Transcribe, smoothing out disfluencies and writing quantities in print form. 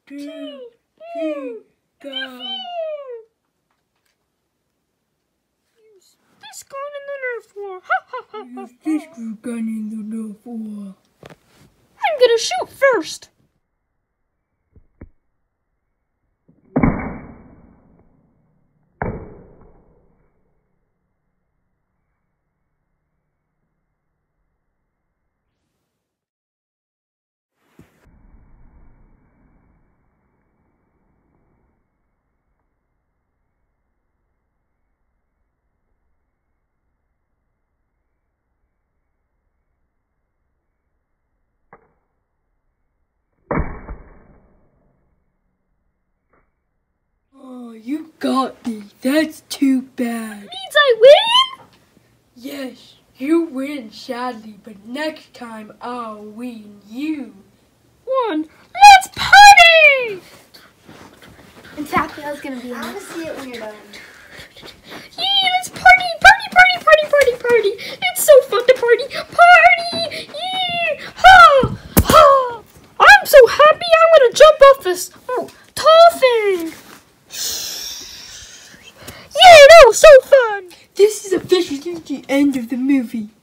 2, 3, go. Use this gun in the Nerf war. Ha ha ha ha. Use this gun in the Nerf war. I'm gonna shoot first. Oh, you got me. That's too bad. Means I win? Yes, you win sadly, but next time I'll win you. Let's party! And Taco's gonna be. I want to see it when you're done. Yeah, let's party! It's so fun to party! Party! Yeah! Ha! Ha! I'm so happy I'm gonna jump off this tall thing! Yeah, that was so fun! This is officially the end of the movie.